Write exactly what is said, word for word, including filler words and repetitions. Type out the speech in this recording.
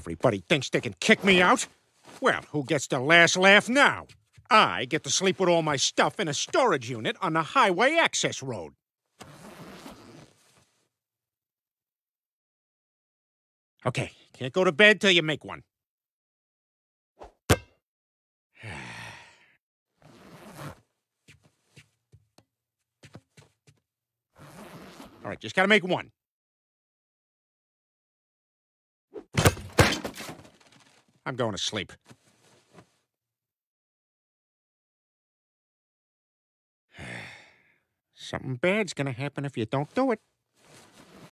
Everybody thinks they can kick me out? Well, who gets the last laugh now? I get to sleep with all my stuff in a storage unit on the highway access road. Okay, can't go to bed till you make one. All right, just gotta make one. I'm going to sleep. Something bad's gonna happen if you don't do it.